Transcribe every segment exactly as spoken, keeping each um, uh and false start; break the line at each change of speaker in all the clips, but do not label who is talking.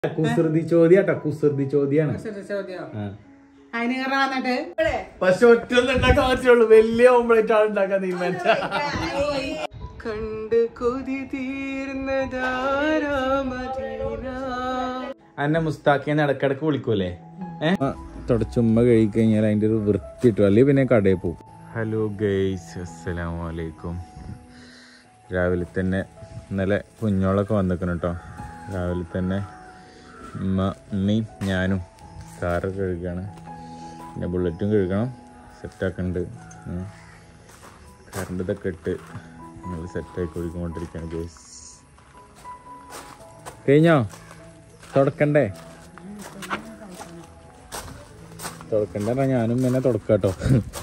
കുസൃതി ചോദ്യാട്ടോ, കുസൃതി ചോദ്യാണ്. പക്ഷെ ഒറ്റ ഉണ്ടാക്കാൻ പറ്റുള്ളൂ, വലിയ ഓംപ്ലേറ്റ് ആണ് ഉണ്ടാക്കാൻ തീരുമാനിച്ച. കണ്ട് കൊതി അന്നെ മുസ്താഖിന്ന് ഇടക്കിടക്ക് വിളിക്കൂലേ? ഏഹ് തുടച്ചുമ്മ കഴി കഴിഞ്ഞാൽ അതിന്റെ ഒരു വൃത്തി കിട്ടും, അല്ലെങ്കിൽ പിന്നെ കടയിൽ പോകും. ഹലോ ഗൈസ്, അസ്സലാമു അലൈക്കും. രാവിലെ തന്നെ ഇന്നലെ കുഞ്ഞോളൊക്കെ വന്നിക്കണം കേട്ടോ. രാവിലെ തന്നെ ഉമ്മ ഉമ്മയും ഞാനും കാറൊക്കെ കഴുകുകയാണ്. പിന്നെ ബുള്ളറ്റും കഴുകണം, സെറ്റാക്കുന്നുണ്ട്. കറണ്ട് ഇതൊക്കെ ഇട്ട് നമ്മൾ സെറ്റായി ഒഴുകിക്കൊണ്ടിരിക്കുകയാണ് ഗൈസ്. കഴിഞ്ഞോ? തുടക്കണ്ടേ? തുടക്കണ്ട, ഞാനും പിന്നെ തുടക്കാട്ടോ.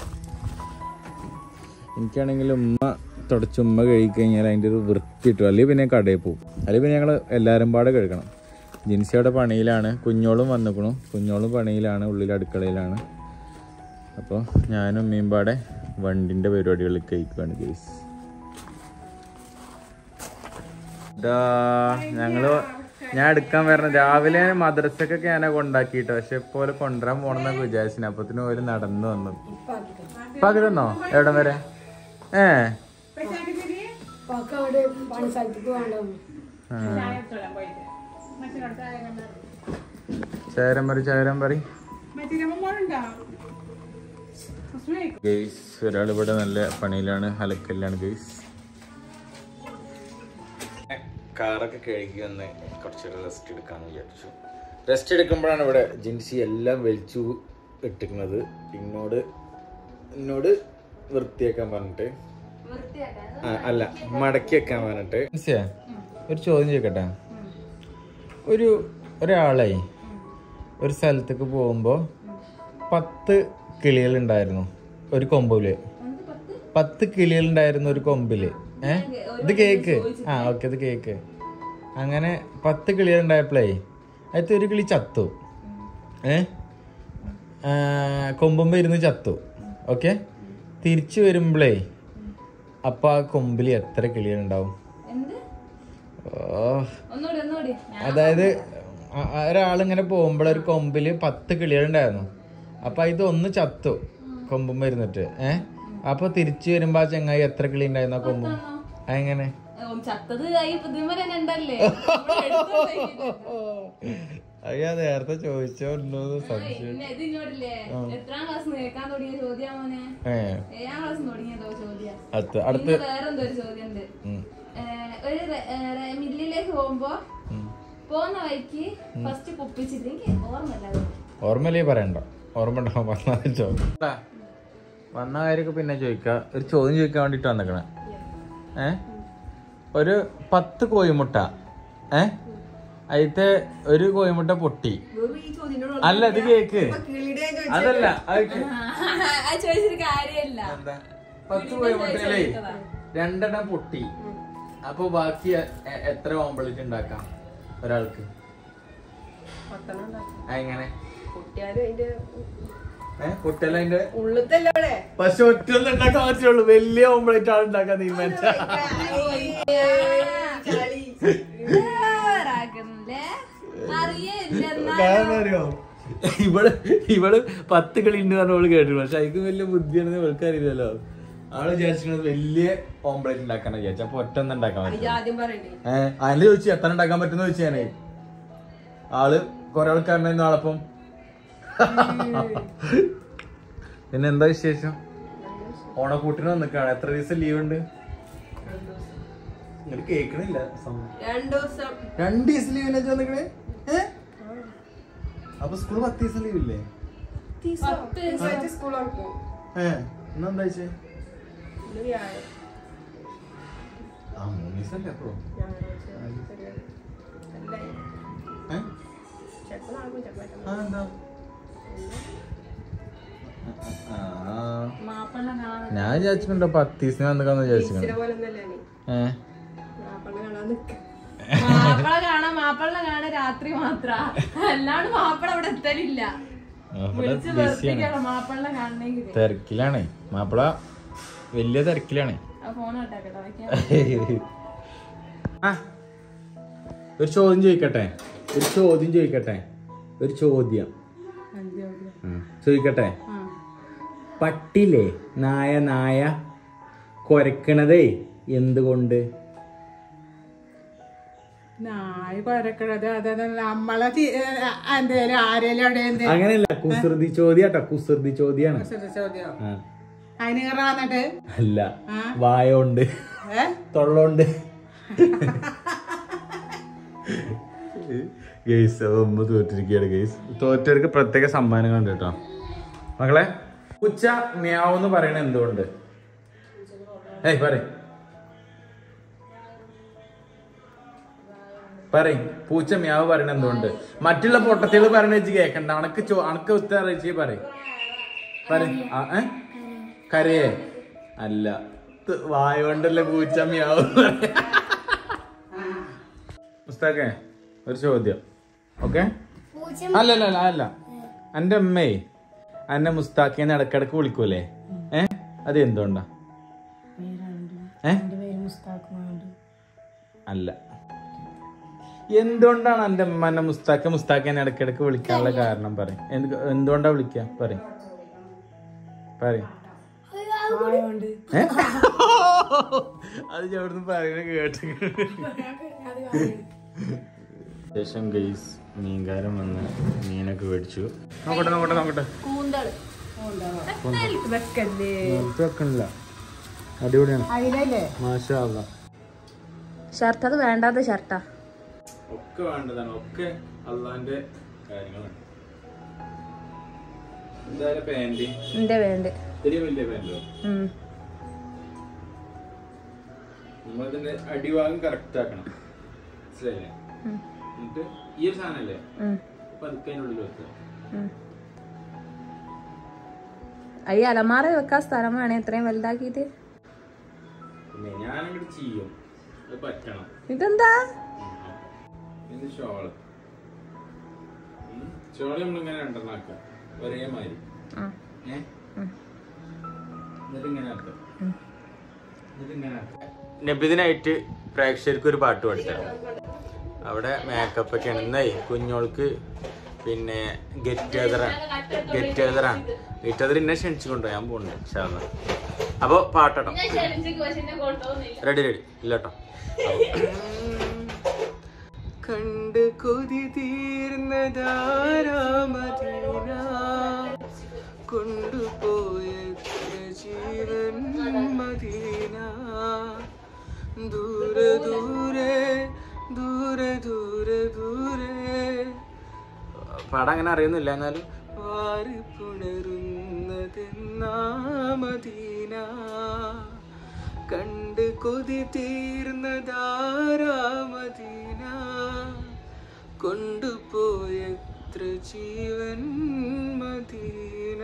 എനിക്കാണെങ്കിൽ ഉമ്മ തുടച്ച് ഉമ്മ കഴിക്കഴിഞ്ഞാൽ അതിൻ്റെ ഒരു വൃത്തി കിട്ടും, അല്ലെങ്കിൽ പിന്നെ കടയിൽ പോകും, അല്ലെങ്കിൽ പിന്നെ ഞങ്ങൾ എല്ലാവരും പാടെ കഴുകണം. ജിൻസിയുടെ പണിയിലാണ്, കുഞ്ഞോളും വന്നിക്കണു. കുഞ്ഞോളും പണിയിലാണ്, ഉള്ളിൽ അടുക്കളയിലാണ്. അപ്പോൾ ഞാനും ഉമ്മയും പാടെ വണ്ടിൻ്റെ പരിപാടികളിൽ കഴിക്കുകയാണ് ഗൈസ്. ഇതാ ഞങ്ങള് ഞാൻ എടുക്കാൻ വരണം. രാവിലെ മദ്രസക്കൊക്കെ ഞാനാ കൊണ്ടാക്കിട്ടോ, പക്ഷെ ഇപ്പോലെ കൊണ്ടുവരാൻ പോണെന്നൊക്കെ വിചാരിച്ചു. അപ്പത്തിന് പോലും നടന്നു വന്നു. പകുതി തന്നോ? എവിടം വരെ? ഏ ചേരം പറ ചേരം പറ ഗൈസ്. ഒരാളിവിടെ നല്ല പണിയിലാണ്, അലക്കല്ലാണ് ഗൈസ്. കാറൊക്കെ കഴുകി വന്ന് കുറച്ചൊരു റെസ്റ്റ് എടുക്കാന്ന് വിചാരിച്ചു. റെസ്റ്റ് എടുക്കുമ്പോഴാണ് ഇവിടെ ജിൻസി എല്ലാം വലിച്ചു ഇട്ടിരിക്കുന്നത്. എന്നോട് എന്നോട് വൃത്തിയാക്കാൻ പറഞ്ഞിട്ട്, ആ അല്ല മടക്കി വെക്കാൻ പറഞ്ഞിട്ട്. ജിൻസിയാ, ഒരു ചോദ്യം ചോദിക്കട്ടെ. ഒരു ഒരാളെ ഒരു സ്ഥലത്തേക്ക് പോകുമ്പോ പത്ത് കിളികളുണ്ടായിരുന്നു ഒരു കൊമ്പില്. പത്ത് കിളികളുണ്ടായിരുന്നു ഒരു കൊമ്പില്. ഏഹ് ഇത് കേക്ക്. ആ ഓക്കെ, ഇത് കേക്ക്. അങ്ങനെ പത്ത് കിളികളുണ്ടായപ്പോഴേ അതിലത്തെ ഒരു കിളി ചത്തു. ഏ കൊമ്പുമ്പോ ഇരുന്ന് ചത്തു. ഓക്കെ, തിരിച്ചു വരുമ്പോഴേ അപ്പൊ ആ കൊമ്പില് എത്ര കിളികളുണ്ടാവും? അതായത് ഒരാളിങ്ങനെ പോകുമ്പോഴൊരു കൊമ്പില് പത്ത് കിളികളുണ്ടായിരുന്നു. അപ്പൊ ഇതൊന്ന് ചത്തു കൊമ്പുമ്പോ ഇരുന്നിട്ട്. ഏഹ് അപ്പൊ തിരിച്ചു വരുമ്പോ ആ ചെങ്ങായി എത്ര കിളി ഉണ്ടായിരുന്നു ആ കൊമ്പും? അതെങ്ങനെ? അയ്യാ, നേരത്തെ ചോദിച്ചോ സംശയം. അടുത്ത്
വേറെന്തൊരു ചോദ്യമുണ്ട്. ഒരു മില്ലിലേക്ക് പോകുമ്പോ പോകുന്ന വഴിക്ക് ഫസ്റ്റ് കുപ്പിച്ചില്ലെങ്കിൽ ഓർമ്മല്ല.
ഓർമ്മയിലേ പറയണ്ട, ഓർമ്മ ഉണ്ടാവും. പറഞ്ഞാൽ ചോദിക്ക, വന്ന കാര്യമൊക്കെ പിന്നെ ചോദിക്ക. ഒരു ചോദ്യം ചോദിക്കാൻ വേണ്ടിട്ട് വന്നേക്കണേ. ഏ ഒരു പത്ത് കോഴിമുട്ട, ഏ അതിലത്തെ ഒരു കോഴിമുട്ട പൊട്ടി. അല്ല ഇത് കേക്ക്, അതല്ല പത്ത് കോഴിമുട്ടയിലേ രണ്ടെണ്ണം പൊട്ടി. അപ്പൊ ബാക്കി എത്ര ഓംപ്ലേറ്റ് ഉണ്ടാക്കാം ഒരാൾക്ക്? എങ്ങനെ? കുട്ടിയതിന്റെ പക്ഷെ ഒറ്റ ഒന്നും ഉണ്ടാക്കാൻ പറ്റുള്ളൂ, വലിയ ഓംപ്ലേറ്റ് ആണ് ഉണ്ടാക്കാൻ തീരുമാനിച്ച. അറിയോ ഇവള് ഇവള് പത്ത് കളി ഉണ്ട് പറഞ്ഞ അവള് കേട്ടിരുന്നു. പക്ഷെ അതിക്ക് വലിയ ബുദ്ധിയാണെന്ന് ഇവൾക്ക് അറിയില്ലല്ലോ. ആള് വിചാരിച്ചിരുന്നത് വലിയ ഓംപ്ലേറ്റ് ഉണ്ടാക്കാൻ വിചാരിച്ചു. അപ്പൊ ഒറ്റ ഒന്നും ഉണ്ടാക്കാൻ പറ്റും. ഏഹ് അതിന് ചോദിച്ചു എത്ര ഉണ്ടാക്കാൻ പറ്റുന്ന ചോദിച്ചു ഞാനേ. ആള് കൊറേ ആൾക്കാരുണ്ടായിരുന്നു ആളപ്പം. പിന്നെ എന്താ വിശേഷം? ഓണക്കൂട്ടിന് വന്നിക്കാണ്. എത്ര ദിവസം ലീവ് ഉണ്ട്? ഇങ്ങോട്ട് കേക്കണില്ല. രണ്ട് ദിവസം ലീവ് വന്നിക്കണേ. ഏ അപ്പൊ സ്കൂള് പത്ത് ദിവസം ലീവ് ഇല്ലേ? ഏഹ് ഇന്നെന്താ വെച്ചേ? ആ മൂന്ന് ദിവസം അല്ലേ അപ്പോ? എന്താ ഞാൻ വിചാരിച്ചിട്ടുണ്ടോ പത്ത് ദിവസം വന്നിക്കാന്ന് വിചാരിച്ചിട്ടുണ്ട്. ഏഹ്
മാപ്പിള കാണാൻ മാപ്പിള കാണാൻ രാത്രി മാത്ര, അല്ലാണ്ട് മാപ്പിള അവിടെ എത്തലില്ല. മാപ്പിള കാണണമെങ്കിൽ
തിരക്കിലാണേ. മാപ്പിള വലിയ തിരക്കിലാണേ. ഒരു ചോദ്യം ചോദിക്കട്ടെ. ഒരു ചോദ്യം ചോദിക്കട്ടെ, ഒരു ചോദ്യം ചോദിക്കട്ടെ. പട്ടില്ലേ നായ നായ കൊരക്കണതേ എന്തുകൊണ്ട്?
നായ കൊരക്കണത് അത് നമ്മളെ എന്തേലും ആരേലും അവിടെ
അങ്ങനെയല്ല, കുസൃതി ചോദ്യാട്ടോ, കുസൃതി ചോദ്യാണ്.
ചോദ്യം അതിന് കയറാന്നിട്ട്
അല്ല, വായോണ്ട് തൊള്ളോണ്ട്. ഗെയ്സ് അമ്മ തോറ്റിരിക്കുകയാണ് ഗെയ്സ്. തോറ്റവർക്ക് പ്രത്യേക സമ്മാനങ്ങളുണ്ട് കേട്ടോ മക്കളെ. പൂച്ച മ്യാവെന്ന് പറയണ എന്തുകൊണ്ട്? ഏയ് പറയ് പറയും. പൂച്ച മ്യാവ് പറയണ എന്തുകൊണ്ട്? മറ്റുള്ള പൊട്ടത്തികൾ പറയണ വെച്ച് കേക്കണ്ട. അണക്ക് ചോ അണക്ക് ഉത്തരം അറിയിച്ചേ പറയും പറയും. ഏ കരയേ അല്ല, വായോണ്ടല്ലേ പൂച്ച മ്യാവ്. മുസ്താഖേ ഒരു ചോദ്യം. ഓക്കെ അല്ലല്ല അല്ല അല്ല എന്റെ അമ്മേ എന്നെ മുസ്താഖേന്ന് ഇടക്കിടക്ക് വിളിക്കൂലേ? ഏ അത് എന്തുകൊണ്ടാ? ഏ അല്ല, എന്തുകൊണ്ടാണ് എന്റെ അമ്മ എന്നെ മുസ്താഖ മുസ്താഖേനെ ഇടക്കിടക്ക് വിളിക്കാനുള്ള കാരണം പറയും. എന്തുകൊണ്ടാ വിളിക്ക പറയും പറയും. അത് എവിടുന്ന് പറയുന്നത് കേട്ട് ശേഷം ഗെയ്സ് മീൻകാരൻ വന്ന് മീനൊക്കെ മേടിച്ചു. നോക്കട്ടെ നോക്കട്ടെ നോക്കട്ടെ വെക്കണില്ല, അടിപൊളിയാണ്. മാഷാ അല്ലാ.
ഷർട്ട് അത് വേണ്ടാത്ത ഷർട്ടാ.
ഒക്കെ വേണ്ടതാണ്, ഒക്കെ അള്ളാന്റെ കാര്യങ്ങളാണ്. എന്തായാലും പാന്റ്
എന്റെ വേണ്ട
വലിയ വലിയ പാന്റോ? നമ്മളിതിന്റെ അടിഭാഗം കറക്റ്റ് ആക്കണം, മനസ്സിലായില്ലേ? എന്നിട്ട് ഈ ഒരു സാധനല്ലേ പതുക്കെ അതിനുള്ളിൽ വെക്കുക.
ഈ അലമാര വെക്കാൻ സ്ഥലം വേണേ എത്രയും വലുതാക്കിട്ട്.
പിന്നെ ഞാനങ്ങോട്ട് ചെയ്യും, അത് പറ്റണം.
ഇതെന്താ
ഷോള് ഷോള് നമ്മളിങ്ങനെ രണ്ടെണ്ണാക്കാം ഒരേമാതിരി. ഏഹ് എന്നിട്ട് ഇങ്ങനെ ആക്കാം, എന്നിട്ട് ഇങ്ങനെ ആക്കാം. നബിദിനായിട്ട് പ്രേക്ഷകർക്ക് ഒരു പാട്ട് പഠിത്തരാം. അവിടെ മേക്കപ്പ് ഒക്കെ എന്നായി കുഞ്ഞോൾക്ക് പിന്നെ ഗെറ്റ് ടുഗദറാണ് ഗെറ്റ് ടുഗദറാണ് ഗെറ്റ് ടുഗദർ ഇന്നെ ക്ഷണിച്ചുകൊണ്ടോ ഞാൻ പോകുന്നുണ്ട് ഷാന്ന്. അപ്പൊ പാട്ടോ റെഡി റെഡി ഇല്ലട്ടോ. കണ്ട് കൊതി തീർന്നതാരാമദീന കൊണ്ടുപോയ ജീവൻ മദീന ദൂരെ ദൂരെ ദൂരെ ദൂരെ ദൂരെ. പാടാൻ അങ്ങനെ അറിയുന്നില്ല, എന്നാലും വാരി പുണരുന്നതെന്നാ മദീന കണ്ട് കൊതി തീർന്നതാരാ മദീന കൊണ്ടുപോയത്ര ജീവൻ മദീന.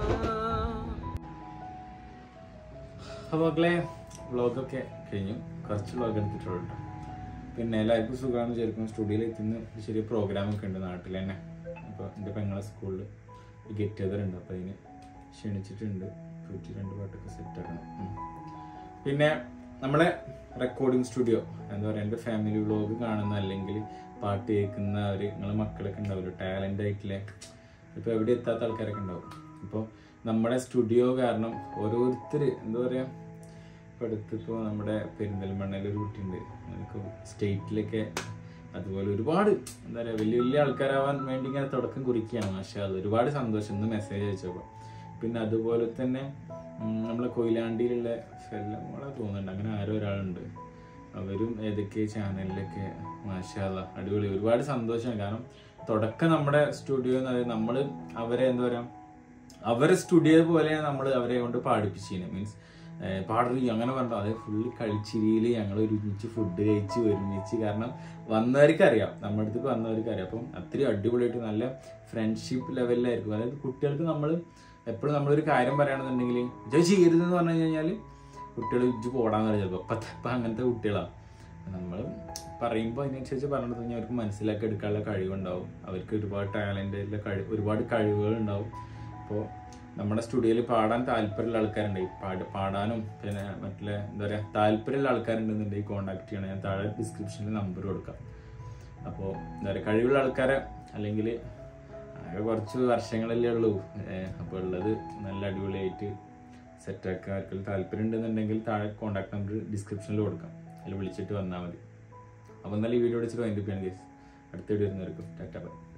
അപ്പോൾ മക്കളെ വ്ളോഗൊക്കെ കഴിഞ്ഞു, കുറച്ച് വ്ളോഗ് എടുത്തിട്ടുള്ളൂ. പിന്നെ എല്ലാവർക്കും സുഖമാണെന്ന് വിചാരിക്കും. സ്റ്റുഡിയോയിൽ എത്തുന്ന ഒരു ചെറിയ പ്രോഗ്രാമൊക്കെ ഉണ്ട് നാട്ടിൽ തന്നെ. അപ്പോൾ എൻ്റെ പെങ്ങളെ സ്കൂളിൽ ഗെറ്റ് ടുഗദർ ഉണ്ട്, അപ്പോൾ അതിന് ക്ഷണിച്ചിട്ടുണ്ട്. നൂറ്റി രണ്ട് പാട്ടൊക്കെ സെറ്റാക്കണം. പിന്നെ നമ്മളെ റെക്കോർഡിങ് സ്റ്റുഡിയോ എന്താ പറയുക, എൻ്റെ ഫാമിലി വ്ളോഗ് കാണുന്ന അല്ലെങ്കിൽ പാട്ട് കേൾക്കുന്നവർ നിങ്ങളെ മക്കളൊക്കെ ഉണ്ടാവുമല്ലോ, ടാലൻ്റ് ആയിട്ടില്ലേ, ഇപ്പോൾ എവിടെ എത്താത്ത ആൾക്കാരൊക്കെ ഉണ്ടാവും. ഇപ്പോൾ നമ്മുടെ സ്റ്റുഡിയോ കാരണം ഓരോരുത്തർ എന്താ പറയുക, ഇപ്പോൾ അടുത്തിപ്പോൾ നമ്മുടെ പെരിന്തൽമണ്ണയിൽ ഒരു കുട്ടിയുണ്ട്, നമുക്ക് സ്റ്റേറ്റിലൊക്കെ അതുപോലെ ഒരുപാട് എന്താ പറയുക വലിയ വലിയ ആൾക്കാരാവാൻ വേണ്ടി ഇങ്ങനെ തുടക്കം കുറിക്കുകയാണ്. മാഷാ അല്ലാ, ഒരുപാട് സന്തോഷം ഇന്ന് മെസ്സേജ് അയച്ചപ്പോൾ. പിന്നെ അതുപോലെ തന്നെ നമ്മളെ കൊയിലാണ്ടിയിലുള്ള ഫെല്ലമോളെ തോന്നുന്നുണ്ട്, അങ്ങനെ ആരോ ഒരാളുണ്ട്, അവരും ഏതൊക്കെ ചാനലിലൊക്കെ മാഷാ അല്ലാ അടിപൊളി. ഒരുപാട് സന്തോഷമാണ്, കാരണം തുടക്കം നമ്മുടെ സ്റ്റുഡിയോ എന്ന് പറയുന്നത് നമ്മൾ അവരെ എന്താ പറയുക അവരെ സ്റ്റുഡിയോ പോലെയാണ് നമ്മൾ അവരെ കൊണ്ട് പാടിപ്പിച്ചിരുന്നത്. മീൻസ് പാടറി അങ്ങനെ പറഞ്ഞു, അതേ ഫുള്ള് കളിച്ചിരിയിൽ ഞങ്ങൾ ഒരുമിച്ച് ഫുഡ് കഴിച്ച് ഒരുമിച്ച്, കാരണം വന്നവർക്ക് അറിയാം, നമ്മുടെ അടുത്തേക്ക് വന്നവർക്ക് അറിയാം. അപ്പം അത്രയും അടിപൊളിയായിട്ട് നല്ല ഫ്രണ്ട്ഷിപ്പ് ലെവലിലായിരിക്കും. അതായത് കുട്ടികൾക്ക് നമ്മൾ എപ്പോഴും നമ്മളൊരു കാര്യം പറയുകയാണെന്നുണ്ടെങ്കിൽ ജോയ് ചെയ്യരുതെന്ന് പറഞ്ഞു കഴിഞ്ഞാൽ കുട്ടികൾ ഇജ്ജ് പോടാന്ന് പറയാം ചിലപ്പോൾ. അപ്പം അപ്പം അങ്ങനത്തെ കുട്ടികളാണ്. നമ്മൾ പറയുമ്പോൾ അതിനനുസരിച്ച് പറഞ്ഞു കഴിഞ്ഞാൽ അവർക്ക് മനസ്സിലാക്കി എടുക്കാനുള്ള കഴിവുണ്ടാവും, അവർക്ക് ഒരുപാട് ടാലൻ്റ് കഴിവ് ഒരുപാട് കഴിവുകൾ ഉണ്ടാവും. അപ്പോൾ നമ്മുടെ സ്റ്റുഡിയോയിൽ പാടാൻ താല്പര്യമുള്ള ആൾക്കാരുണ്ട്, പാട് പാടാനും പിന്നെ മറ്റുള്ള എന്താ പറയുക താല്പര്യമുള്ള ആൾക്കാരുണ്ടെന്നുണ്ടെങ്കിൽ കോൺടാക്ട് ചെയ്യണം. ഞാൻ താഴെ ഡിസ്ക്രിപ്ഷനിൽ നമ്പർ കൊടുക്കാം. അപ്പോൾ എന്താ പറയുക, കഴിവുള്ള ആൾക്കാരെ അല്ലെങ്കിൽ ആകെ കുറച്ച് വർഷങ്ങളല്ലേ ഉള്ളൂ. അപ്പോൾ ഉള്ളത് നല്ല അടിപൊളിയായിട്ട് സെറ്റാക്കാൻ ആർക്കെങ്കിലും താല്പര്യം ഉണ്ടെന്നുണ്ടെങ്കിൽ താഴെ കോൺടാക്ട് നമ്പർ ഡിസ്ക്രിപ്ഷനിൽ കൊടുക്കാം, അതിൽ വിളിച്ചിട്ട് വന്നാൽ മതി. അപ്പോൾ എന്നാലും ഈ വീഡിയോ വിളിച്ചിട്ട് വൈൻഡപ്പ് ചെയ്യണം ഗൈസ്. അടുത്ത വീഡിയോ വരുന്നവർക്കും ടാറ്റ ബൈ.